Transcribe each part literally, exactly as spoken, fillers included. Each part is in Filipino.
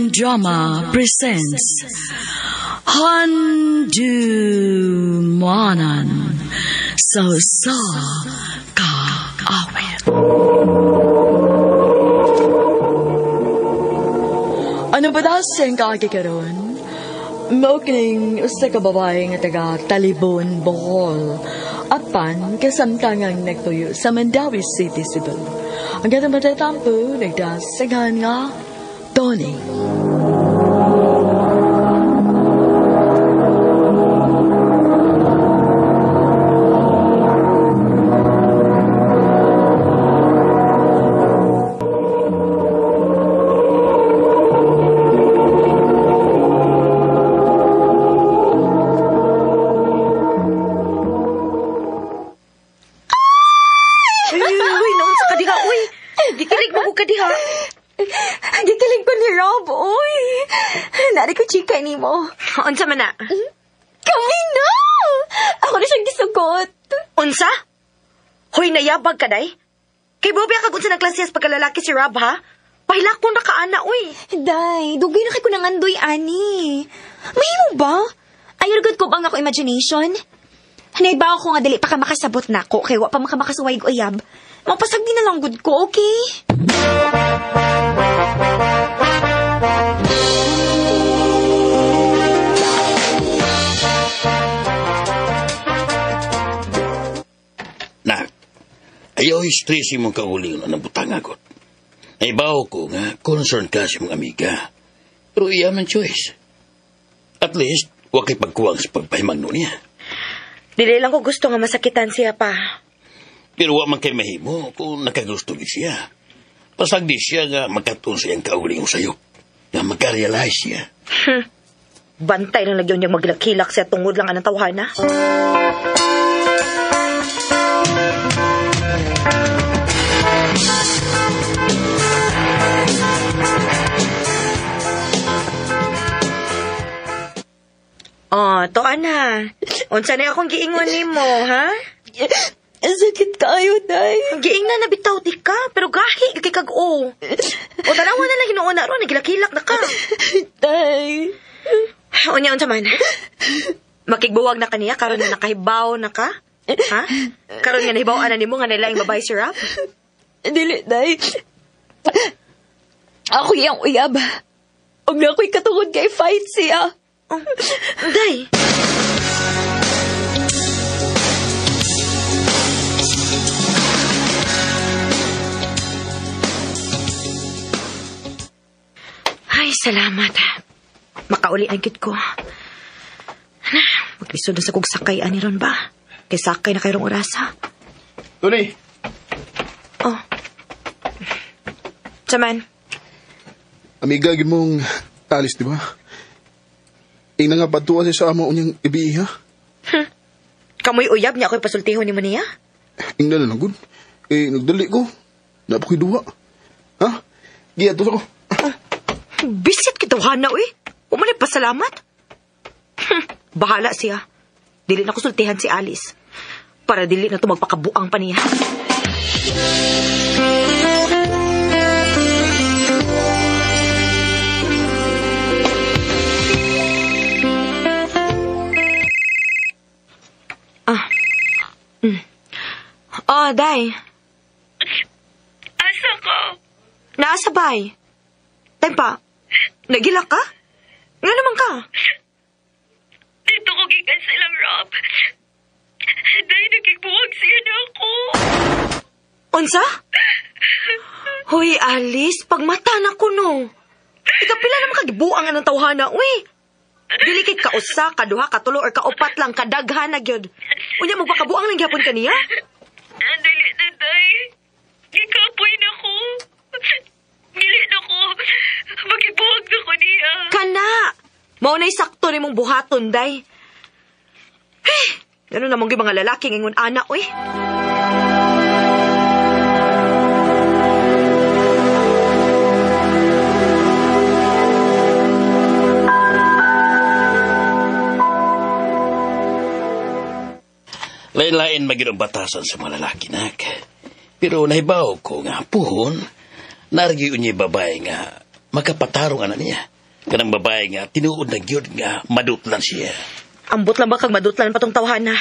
Drama presents Handumanan So Sa Ka-Awit. Ano ba daw siyang kakikaroon? Maukining usa ka babae nga taga Talibon, Bohol. Apan, kasamtangang nagtuyo sa Mandawi City, Cebu. Ang ganda matatampo, nagdasaghan nga, Tony. Mo. Unsa man na? Kami na! Ako na siyang gisugot. Unsa? Hoy, nayabag ka, day? Kay Bobby ang kagunsa ng klasiyas pagkalalaki si Rob, ha? Pahilakon na ka, ana, uy. Day, dugay na kay ko ng andoy, ani. May mo ba? Ayaw good ko bang ako imagination? Naibaw ko nga dali pa ka makasabot na ko, kaya wa pa makamakasuway ko ayab. Mapasagdi na lang good ko, okay? Ayaw stress mong kauling na nabutang agot. Naibaw ko nga, concern ka sa mong amiga. Pero iyaman choice. At least, huwag kay pagkuwang sa pagpahimang nun niya. Dili lang ko gusto nga masakitan siya pa. Pero huwag man kay mahimo kung nakagusto ni siya. Pasag di siya nga magkatun sa iyang kauling sa'yo. Nga magka-realize siya. Hmm. Bantay lang lagyan niyang maglakilak siya tungod lang anang tawhana. Oh, to ana. Unsa na akong giingon nimo, ha? Sakit kayo, day. Giing na nabitaw di ka, pero gahi kay kag-o. O tanawa na lang hinuuna ron, nagilakilak na ka. Day. Unya unsa man? Makigbuwag na kaniya karon na nakahibaw na ka? Ha? Karon nga nahibaw-an na nimo nga nalaing babae si Rob? Dili, day. Ako yang uyab. Og na ako'y katungod kay fight siya. Oh, day. Ay, salamat. Makauli ang kit ko. Na, maglisod na sa kong sakay, ani ron ba? Kay sakay na kayrong orasa. Tony! Oh. Saman? Amiga, gimong talis, di ba? Ing nga patuwa siya sa amo unyang ibi, ha? Hmm. Kamoy uyab niya ako'y pasultihon ni mo niya? Ing na lang, good. Eh, nagdali ko. Napakoy duwa. Ha? Giya, to ako. Oh. Bisit kitawhan na, uy. Umanay pasalamat. Hmm. Bahala siya. Dili na kusultihan si Alice. Para dili na ito magpakabuang pa niya. Ah. Mm. Oh, day. Asa ka? Naasa bay. Tempa, nagilak ka? Nga naman ka? Dito ko gikan silang Rob. Dahil nagigbuwag siya na ako. Unsa? Hoy, Alice, pagmata na ko, no. Ikapila naman kagibuang anong tawhana, uy. Dili kay kausa, kaduha, katulo, or kaupat lang, kadaghan na gyud. Unya, magpakabuang ng gyapon kaniya? Dili na, day. Gikapoy na ko. Dili na ko. Magibuwag na ko niya. Kana! Mao na'y sakto ni mong buhaton, day. Hey! Gano'n namang yung mga lalaking ingon anak, uy. Lain-lain maging batasan sa mga lalaki, nak. Pero nahibaw ko nga puhon, nargi unyay babae nga makapatarong anak niya. Kanang babae nga, tinuod na gyud nga madutlan siya. Ambot lang ba kag madutlan patong tawhana?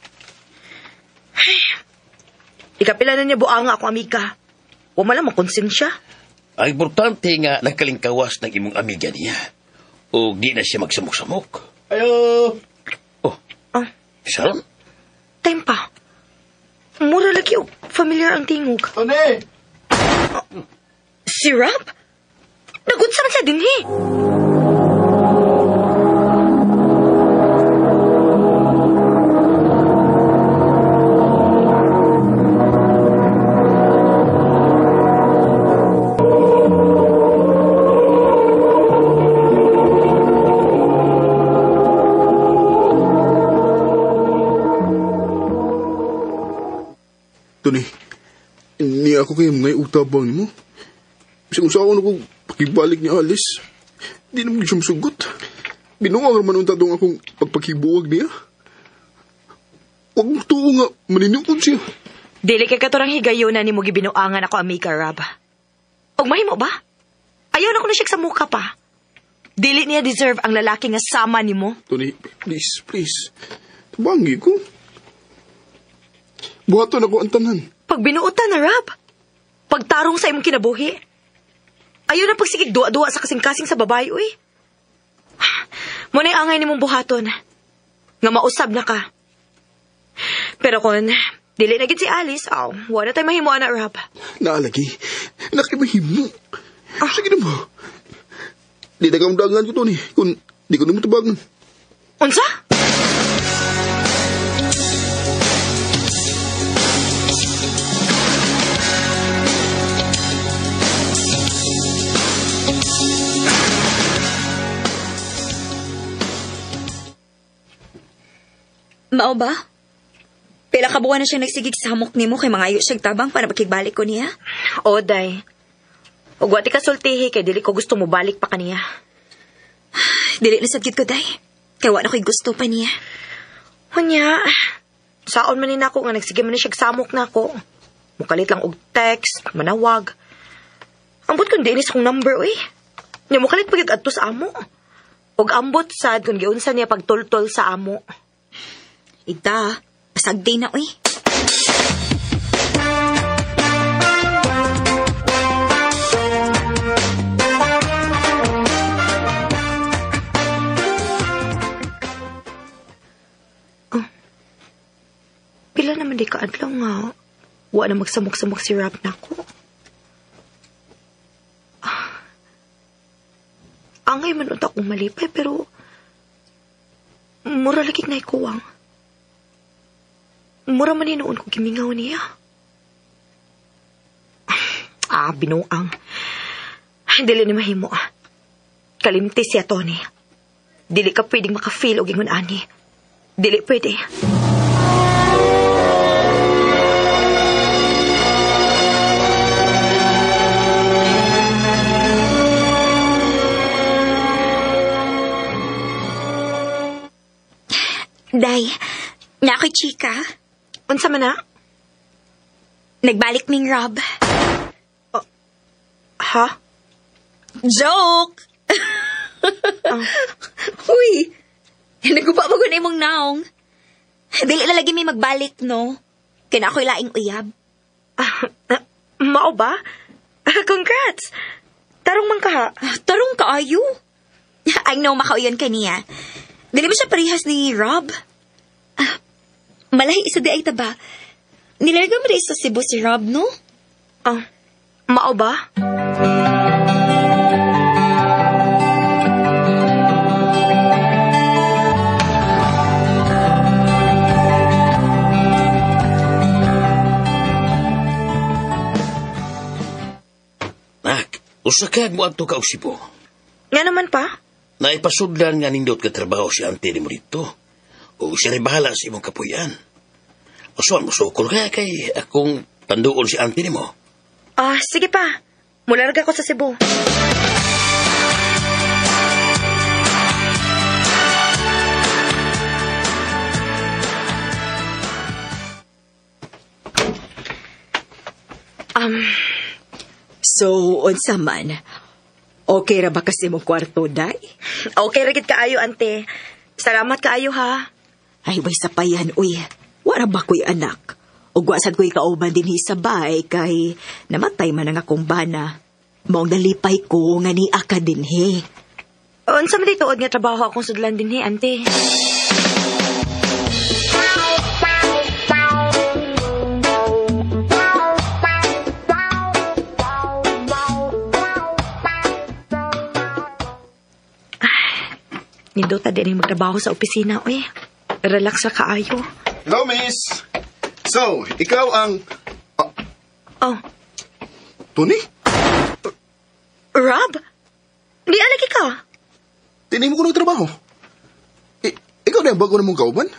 Ay, ikapila na niya buanga akong amiga. Wa man lang makonsensya. Ang importante nga nagkalingkawas ng imong amiga niya. O di na siya magsamok-samok. Ayo! Oh, Ah, Sharon? time pa. Mura lagi og familiar ang tingog. Tony! Si Rob? Nagunsa man siya din eh. Tony, ni ako kayo mga utabang mo. Kasi kung saan ako pakibalik ni Alice, di naman siya masugot. Binuwag naman ang tatong akong pagpakibuwag niya. Huwag mo tuo nga, maninungkod siya. Dili kay katurang higayon na ni mo gibinuangan ako amiga, Rob. Og mahimo ba? Ayaw na ko na siya sa mukha pa. Dili niya deserve ang lalaki nga sama ni mo. Tony, please, please. Tabangi ko. Buhaton ako ang tanan. Pag binuotan na, Rob. Pagtarong sa imong kinabuhi. Ayaw na pagsigig duwa-duwa sa kasing-kasing sa babae, uy. Muna'y angay ni mong buhaton. Nga mausab na ka. Pero kung dili na gid si Alice, aw, wala tayo mahimuan na, Rob. Naalagi, nakimahimo. Ah. Sige na mo. Di na kaundangan ko, Tony. Kung di ko na matabangan. Unsa? Mao ba? Pila ka buwan na siyang nagsigig sa hamok nimo kay mga ayo siyang tabang para makigbalik ko niya? O, day. Ug wati ka sultihi kay dili ko gusto mo balik pa kaniya. Dili na sagid ko, day. Kaya wala ko'y gusto pa niya. Unya, saon man ni nako nga nagsige man ni siya samok nako. Mukalit lang og text, manawag. Ambot kun dinis kong number, uy. Nya mukalit pagig adto sa amo. Og ambot sad kun giunsa niya pagtultol sa amo. Ita, pasagday na, uy. Pila naman di ka adlaw nga. Wa na magsamok-samok si Rob nako. Ah. Angay man unta kong malipay pero mura lagi na ikuwang. Mura man noon ko gimingaw niya. Ah, binuang. Dili ni mahimo ah. Kalimti siya, Tony. Dili ka pwedeng maka-feel og ingon ani. Dili pwede. Day, na ako'y chika. Unsa man na? Nagbalik ming Rob. Ha? Joke! Uy, nagupa mo ko na imong naong. Dili na lagi may magbalik, no? Kaya na ako'y laing uyab. Ah, ah, mao ba? Ah, congrats! Tarong man ka ha. Tarong kaayo. I know makauyon ka niya. Dili mo siya parehas ni Rob? Ah, malahi isa di ay taba. Nilarga mo rin sa Cebu si Rob, no? Ah, mao ba? Nak, usakag mo ato ka usipo. Nga naman pa? Naipasudlan nga nindot ka trabaho si ante ni mo dito. O siya rin bahala sa imong kapuyan. O so, musukol ka kay akong tanduon si ante ni mo. Ah, sige pa. Mularga ko sa Cebu. Um, So, unsa man, Okay ra ba kasi mong kwarto, day? Okay ra gid kaayo, ante. Salamat kaayo, ha? Ay, way sa payan, uy. Wara ba ko'y anak? O gwasad ko'y kauban din hisabay kay namatay man ang akong bana. Maong nalipay ko nga ni aka din he. Unsa man dituod nga trabaho akong sudlan din, he, ante? Nindota din yung magtrabaho sa opisina, uy. Relax ra kaayo. Hello, miss. So, ikaw ang... ah, Oh, Tony? Rob? Di alagi ka? Tinig mo ko ng trabaho. I- ikaw na yung bago na mong kauban?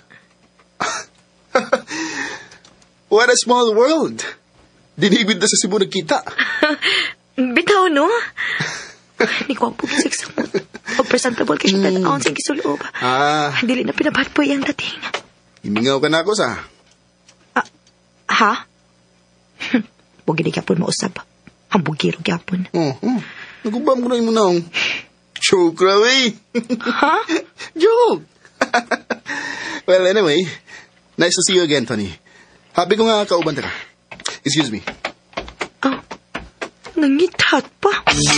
What a small world. Dinibid na sa Cebu nagkita. Bitaw, no? Hindi ko ang pugisik sa mood. Pag-presentable ka siya tataon sa gisuloob. Ah, Dili na pinabad po yung dating. himingaw ka na ako sa... Ha? Huwag gini gyapon mausap. Ang bugiro gyapon. Oh, oh. Nagubam ko na yung munang. Joke ra, eh. Ha? Joke. Well, anyway, nice to see you again, Tony. Happy ko nga kauban ka. Excuse me. Oh, nangithat pa.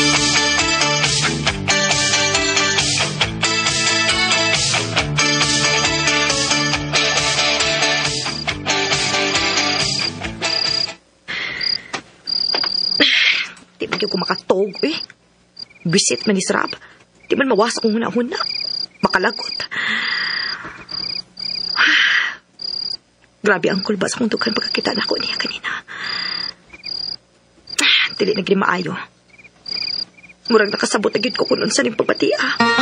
Di man ko makatog, eh. Bisit man ni Sarab. Di man mawasak kong huna-huna. Makalagot. Grabe ang kulba sa kong dukan pagkakita na ko niya kanina. Dili na gini maayo. Murag nakasabot na gid ko kung unsa ning pagbatia.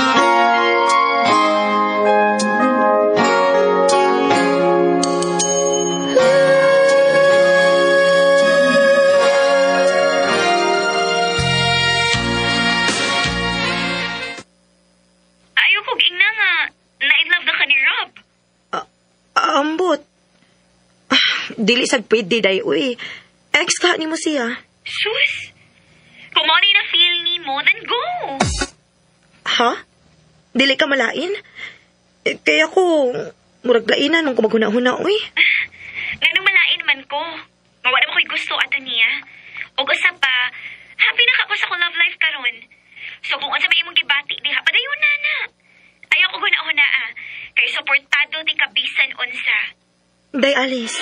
Ayaw kong ingna nga. Na-inlove na ka ni Rob. Ambot. Dili sad pwede day, uy. Ex ka ni mo siya. Sus! Kung mo na feel ni mo, then go! Ha? Dili ka malain? Eh, kaya ko, murag lainan nung kumaguna-huna, uy. Ganong malain man ko. Mawala mo ko'y gusto ato niya. O usap pa, happy na ka ko sa kong love life karon. So kung unsa may imong gibati diha, padayon na na. Ayaw ko guna-huna ah. Kay suportado ti kabisan unsa. Day Alice.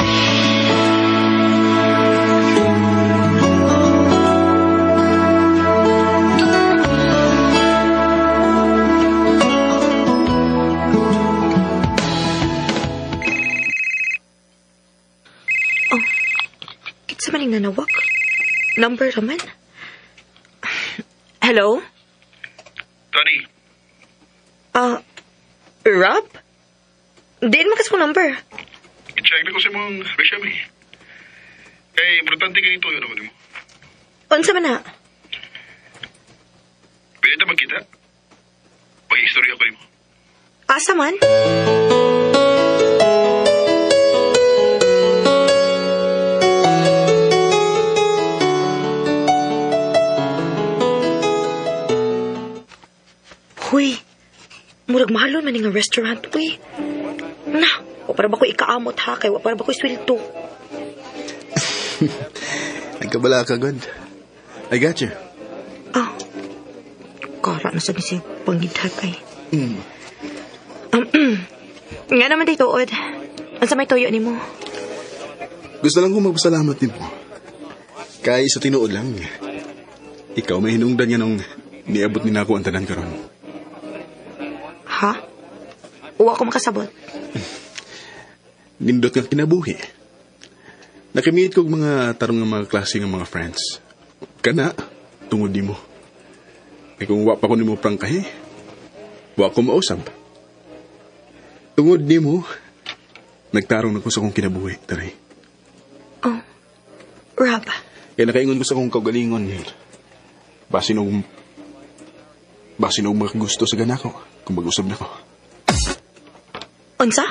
Oh, kitsa maning nanawag. Number raman. Hello? Tony, Ah, Rob? Diin mo kasi ko number. i-check na ko sa mong resume. Kaya importante kayo ito yun ako mo. Unsa man na? Pwede na magkita. Pag-istorya ko mo. Asa man? Huy, murag mahalon man nga restaurant, uy. Na, o para ba ko ikaamot ha, kay wa para ba ko sweldo. Nagkabala ka, God. I got you. Ah, kara na sa nising pangidhat ay. Mm. Nga naman day tuod. Ang sa may toyo ni mo. Gusto lang kong magpasalamat din po. Kaya sa tinuod lang. Ikaw may hinungdan niya nung niabot ni nako ang tanan karon. Ha? Uwa ko makasabot. Nindot nga kinabuhi. Nakimit kog mga tarong nga mga klase nga mga friends. Kana, tungod di mo. Kaya kung wa pa ko ni mo prangkahe, wa ko mausap. Tungod di mo, nagtarong na ko sa kong kinabuhi, taray. Oh, Rob. Kaya nakaingon ko sa kong kaugalingon. Basin og... Basin og mga gusto sa ganako kung mag-usap na ko. Unsa?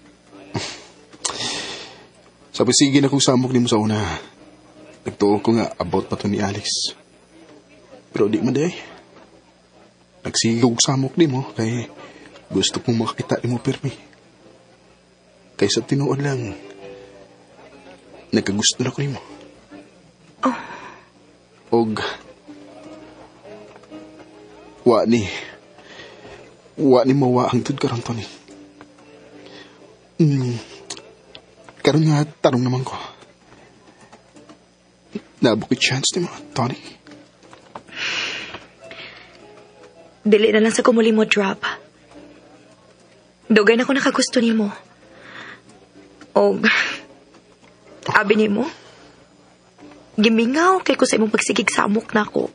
Sa pasigin akong samok ni mo sa una, nagtuo ko nga about pa to ni Alex. Pero di man day. Nagsigog samok di mo kay gusto kong makakita ni mo pirmi. Kay sa tinuod lang, nagkagusto na ko ni mo. Oh. Og, wa ni, wa ni mawa hangtod karon to ni. Hmm, karon nga tarong naman ko. Nabukit chance ni mo, Tony. Dili na lang sa kumuli mo, Drop. Dugay na ko nakagusto ni mo. O, abi ni mo, gimingaw kay ko sa imong pagsigig sa amok na ko.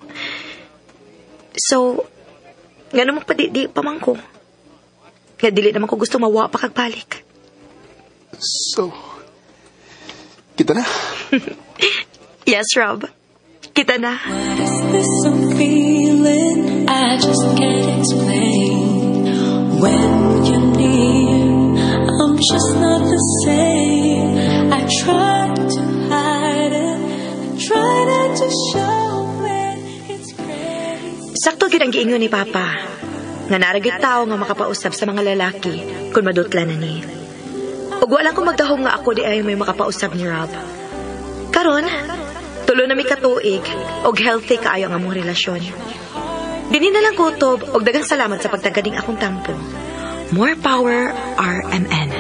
So, nga naman padidi pa man ko. Nga dili naman ko gusto mawa pa kagbalik. So, kita na. Yes, Rob. Kita na. What is this I'm feeling? I just can't explain. When you're near, I'm just not the same. I try to hide it, I try not to show it. It's crazy. Sakto gyud ang giingon ni Papa. Nga naragit tao nga makapausap sa mga lalaki kung madutla na ni. Ug wala ko magdahong nga ako di ay may makapausap ni Rob. Karon, tulo na mi katuig og healthy kaayo ang among relasyon. Dini na lang kutob og daghang salamat sa pagtagading akong tampo. More power, R M N.